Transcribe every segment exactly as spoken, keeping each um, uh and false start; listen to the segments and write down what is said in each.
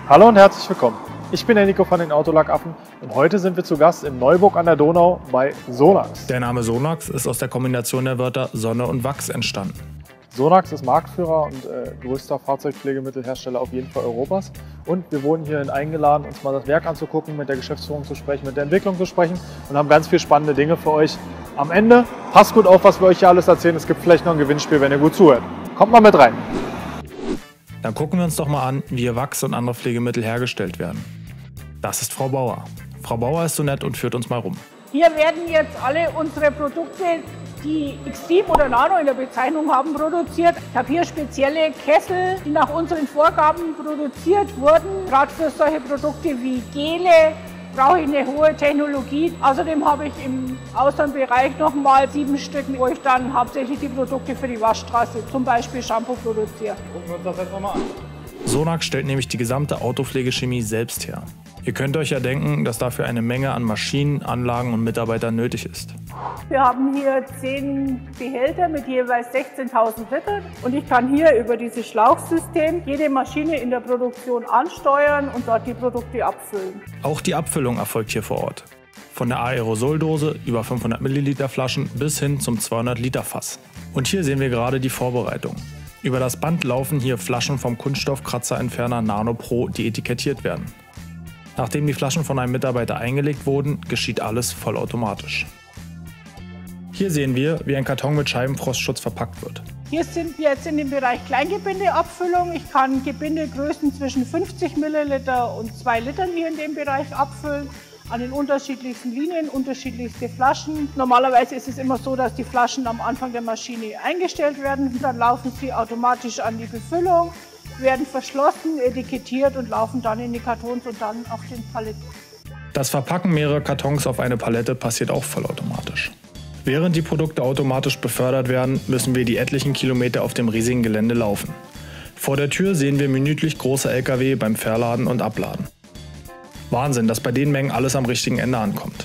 Hallo und herzlich willkommen. Ich bin der Nico von den Autolackaffen und heute sind wir zu Gast in Neuburg an der Donau bei Sonax. Der Name Sonax ist aus der Kombination der Wörter Sonne und Wachs entstanden. Sonax ist Marktführer und äh, größter Fahrzeugpflegemittelhersteller auf jeden Fall Europas. Und wir wurden hierhin eingeladen, uns mal das Werk anzugucken, mit der Geschäftsführung zu sprechen, mit der Entwicklung zu sprechen und haben ganz viele spannende Dinge für euch. Am Ende passt gut auf, was wir euch hier alles erzählen. Es gibt vielleicht noch ein Gewinnspiel, wenn ihr gut zuhört. Kommt mal mit rein. Dann gucken wir uns doch mal an, wie hier Wachs und andere Pflegemittel hergestellt werden. Das ist Frau Bauer. Frau Bauer ist so nett und führt uns mal rum. Hier werden jetzt alle unsere Produkte, die Extrem oder Nano in der Bezeichnung haben, produziert. Ich habe hier spezielle Kessel, die nach unseren Vorgaben produziert wurden. Gerade für solche Produkte wie Gele brauche ich eine hohe Technologie. Außerdem habe ich im Außenbereich nochmal sieben Stück, wo ich dann hauptsächlich die Produkte für die Waschstraße, zum Beispiel Shampoo, produziere. Gucken wir uns das jetzt nochmal an. Sonax stellt nämlich die gesamte Autopflegechemie selbst her. Ihr könnt euch ja denken, dass dafür eine Menge an Maschinen, Anlagen und Mitarbeitern nötig ist. Wir haben hier zehn Behälter mit jeweils sechzehntausend Litern und ich kann hier über dieses Schlauchsystem jede Maschine in der Produktion ansteuern und dort die Produkte abfüllen. Auch die Abfüllung erfolgt hier vor Ort. Von der Aerosoldose über fünfhundert Milliliter Flaschen bis hin zum zweihundert Liter Fass. Und hier sehen wir gerade die Vorbereitung. Über das Band laufen hier Flaschen vom Kunststoffkratzerentferner Nano Pro, die etikettiert werden. Nachdem die Flaschen von einem Mitarbeiter eingelegt wurden, geschieht alles vollautomatisch. Hier sehen wir, wie ein Karton mit Scheibenfrostschutz verpackt wird. Hier sind wir jetzt in dem Bereich Kleingebindeabfüllung. Ich kann Gebindegrößen zwischen fünfzig Milliliter und zwei Litern hier in dem Bereich abfüllen. An den unterschiedlichsten Linien, unterschiedlichste Flaschen. Normalerweise ist es immer so, dass die Flaschen am Anfang der Maschine eingestellt werden. Dann laufen sie automatisch an die Befüllung, werden verschlossen, etikettiert und laufen dann in die Kartons und dann auf den Paletten. Das Verpacken mehrerer Kartons auf eine Palette passiert auch vollautomatisch. Während die Produkte automatisch befördert werden, müssen wir die etlichen Kilometer auf dem riesigen Gelände laufen. Vor der Tür sehen wir minütlich große L K W beim Verladen und Abladen. Wahnsinn, dass bei den Mengen alles am richtigen Ende ankommt.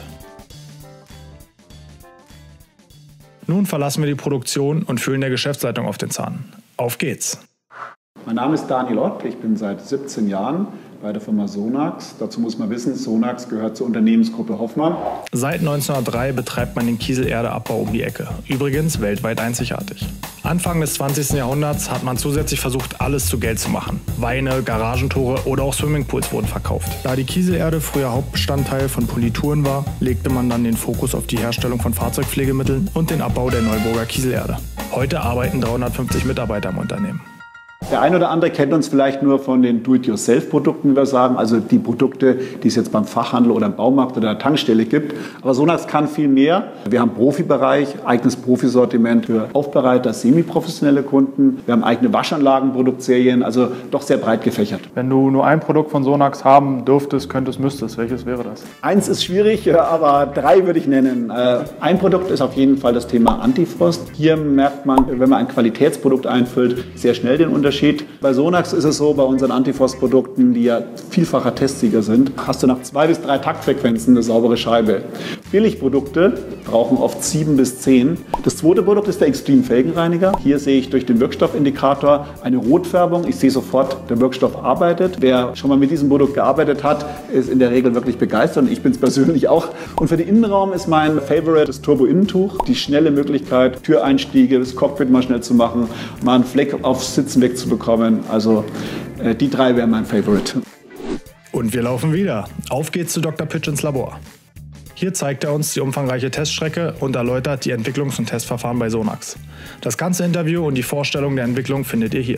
Nun verlassen wir die Produktion und fühlen der Geschäftsleitung auf den Zahn. Auf geht's! Mein Name ist Daniel Ott, ich bin seit siebzehn Jahren bei der Firma Sonax. Dazu muss man wissen, Sonax gehört zur Unternehmensgruppe Hoffmann. Seit neunzehnhundertdrei betreibt man den Kieselerdeabbau um die Ecke. Übrigens weltweit einzigartig. Anfang des zwanzigsten Jahrhunderts hat man zusätzlich versucht, alles zu Geld zu machen. Weine, Garagentore oder auch Swimmingpools wurden verkauft. Da die Kieselerde früher Hauptbestandteil von Polituren war, legte man dann den Fokus auf die Herstellung von Fahrzeugpflegemitteln und den Abbau der Neuburger Kieselerde. Heute arbeiten dreihundertfünfzig Mitarbeiter im Unternehmen. Der eine oder andere kennt uns vielleicht nur von den Do-it-yourself-Produkten, wie wir sagen, also die Produkte, die es jetzt beim Fachhandel oder im Baumarkt oder der Tankstelle gibt. Aber Sonax kann viel mehr. Wir haben Profibereich, eigenes Profisortiment für Aufbereiter, semi-professionelle Kunden. Wir haben eigene Waschanlagen, Produktserien, also doch sehr breit gefächert. Wenn du nur ein Produkt von Sonax haben dürftest, könntest, müsstest, welches wäre das? Eins ist schwierig, aber drei würde ich nennen. Ein Produkt ist auf jeden Fall das Thema Antifrost. Hier merkt man, wenn man ein Qualitätsprodukt einfüllt, sehr schnell den Unterschied. Bei Sonax ist es so, bei unseren Antifrost-Produkten, die ja vielfacher Testsieger sind, hast du nach zwei bis drei Taktfrequenzen eine saubere Scheibe. Billigprodukte brauchen oft sieben bis zehn. Das zweite Produkt ist der Extreme Felgenreiniger. Hier sehe ich durch den Wirkstoffindikator eine Rotfärbung. Ich sehe sofort, der Wirkstoff arbeitet. Wer schon mal mit diesem Produkt gearbeitet hat, ist in der Regel wirklich begeistert und ich bin es persönlich auch. Und für den Innenraum ist mein Favorite das Turbo-Innentuch. Die schnelle Möglichkeit, Türeinstiege, das Cockpit mal schnell zu machen, mal einen Fleck aufs Sitzen wegzubekommen. Also äh, die drei wären mein Favorite. Und wir laufen wieder. Auf geht's zu Doktor Pitsch ins Labor. Hier zeigt er uns die umfangreiche Teststrecke und erläutert die Entwicklungs- und Testverfahren bei Sonax. Das ganze Interview und die Vorstellung der Entwicklung findet ihr hier.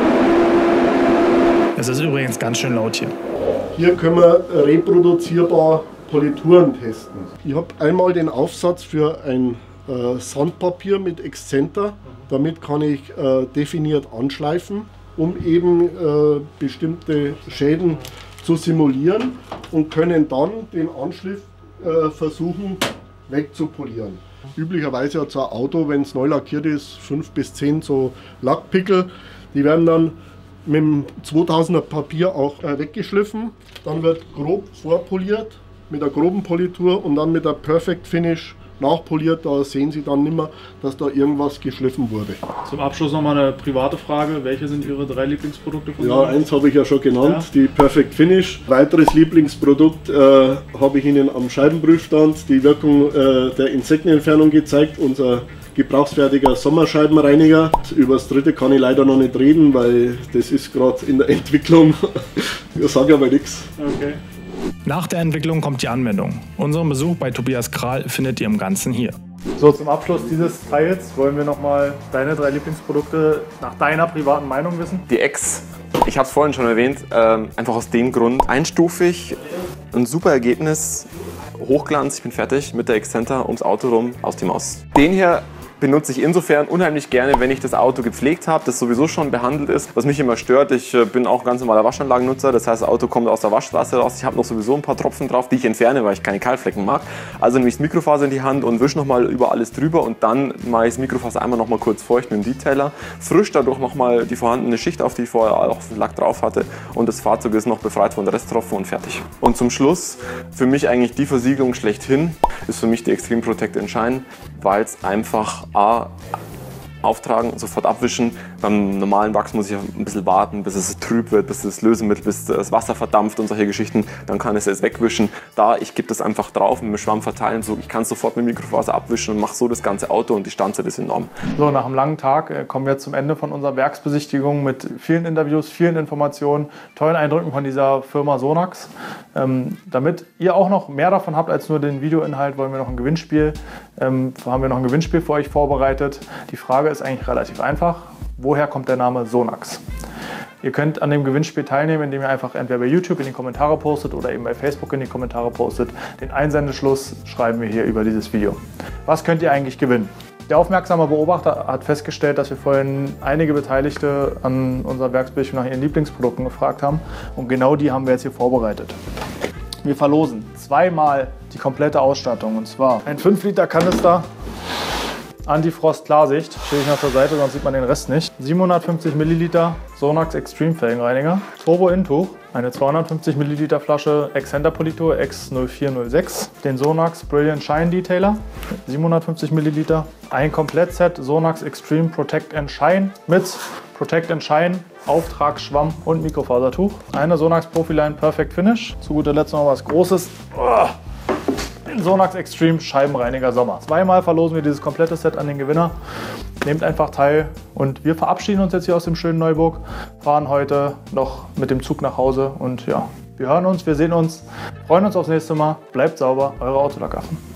Es ist übrigens ganz schön laut hier. Hier können wir reproduzierbar Polituren testen. Ich habe einmal den Aufsatz für ein äh, Sandpapier mit Exzenter. Damit kann ich äh, definiert anschleifen, um eben äh, bestimmte Schäden zu simulieren und können dann den Anschliff äh, versuchen wegzupolieren. Üblicherweise hat so ein Auto, wenn es neu lackiert ist, fünf bis zehn so Lackpickel. Die werden dann mit dem zweitausender Papier auch äh, weggeschliffen. Dann wird grob vorpoliert mit einer groben Politur und dann mit der Perfect Finish nachpoliert, da sehen Sie dann nicht mehr, dass da irgendwas geschliffen wurde. Zum Abschluss nochmal eine private Frage. Welche sind Ihre drei Lieblingsprodukte von Ja, Sonax? eins habe ich ja schon genannt, Ja. die Perfect Finish. Weiteres Lieblingsprodukt äh, habe ich Ihnen am Scheibenprüfstand die Wirkung äh, der Insektenentfernung gezeigt. Unser gebrauchsfertiger Sommerscheibenreiniger. Über das dritte kann ich leider noch nicht reden, weil das ist gerade in der Entwicklung. Ich sage aber nichts. Okay. Nach der Entwicklung kommt die Anwendung. Unseren Besuch bei Tobias Kral findet ihr im Ganzen hier. So, zum Abschluss dieses Teils wollen wir nochmal deine drei Lieblingsprodukte nach deiner privaten Meinung wissen. Die X, ich habe es vorhin schon erwähnt, ähm, einfach aus dem Grund, einstufig, ein super Ergebnis, Hochglanz, ich bin fertig mit der Exzenter ums Auto rum, aus die Maus. Den hier benutze ich insofern unheimlich gerne, wenn ich das Auto gepflegt habe, das sowieso schon behandelt ist. Was mich immer stört, ich bin auch ganz normaler Waschanlagennutzer, das heißt, das Auto kommt aus der Waschstraße raus, ich habe noch sowieso ein paar Tropfen drauf, die ich entferne, weil ich keine Kaltflecken mag. Also nehme ich das Mikrofaser in die Hand und wische nochmal über alles drüber und dann mache ich das Mikrofaser einmal nochmal kurz feucht mit dem Detailer, frisch dadurch nochmal die vorhandene Schicht auf, die ich vorher auch auf den Lack drauf hatte und das Fahrzeug ist noch befreit von Resttropfen und fertig. Und zum Schluss, für mich eigentlich die Versiegelung schlechthin, ist für mich die Extreme Protect Shine, weil es einfach A, auftragen, sofort abwischen. Beim normalen Wachs muss ich ein bisschen warten, bis es trüb wird, bis das Lösemittel, bis das Wasser verdampft und solche Geschichten. Dann kann ich es wegwischen. Da, ich gebe das einfach drauf mit dem Schwamm verteilen. So, ich kann es sofort mit dem Mikrofaser abwischen und mache so das ganze Auto und die Standzeit ist enorm. So, nach einem langen Tag äh, kommen wir zum Ende von unserer Werksbesichtigung mit vielen Interviews, vielen Informationen, tollen Eindrücken von dieser Firma Sonax. Ähm, damit ihr auch noch mehr davon habt als nur den Videoinhalt, wollen wir noch ein Gewinnspiel, ähm, haben wir noch ein Gewinnspiel für euch vorbereitet. Die Frage ist eigentlich relativ einfach. Woher kommt der Name Sonax? Ihr könnt an dem Gewinnspiel teilnehmen, indem ihr einfach entweder bei YouTube in die Kommentare postet oder eben bei Facebook in die Kommentare postet. Den Einsendeschluss schreiben wir hier über dieses Video. Was könnt ihr eigentlich gewinnen? Der aufmerksame Beobachter hat festgestellt, dass wir vorhin einige Beteiligte an unserer Werksbesichtigung nach ihren Lieblingsprodukten gefragt haben. Und genau die haben wir jetzt hier vorbereitet. Wir verlosen zweimal die komplette Ausstattung. Und zwar ein fünf Liter Kanister Antifrost Klarsicht, stehe ich noch zur Seite, sonst sieht man den Rest nicht. siebenhundertfünfzig Milliliter Sonax Extreme Felgenreiniger, Turbo Intuch, eine zweihundertfünfzig Milliliter Flasche Exzenter Politur X null vier null sechs, den Sonax Brilliant Shine Detailer, siebenhundertfünfzig Milliliter, ein Komplettset Sonax Extreme Protect and Shine mit Protect and Shine, Auftragsschwamm und Mikrofasertuch, eine Sonax Profiline Perfect Finish, zu guter Letzt noch was Großes. Oh. Den Sonax Extreme Scheibenreiniger Sommer. Zweimal verlosen wir dieses komplette Set an den Gewinner. Nehmt einfach teil und wir verabschieden uns jetzt hier aus dem schönen Neuburg, fahren heute noch mit dem Zug nach Hause und ja, wir hören uns, wir sehen uns, freuen uns aufs nächste Mal. Bleibt sauber, eure Autolackaffen.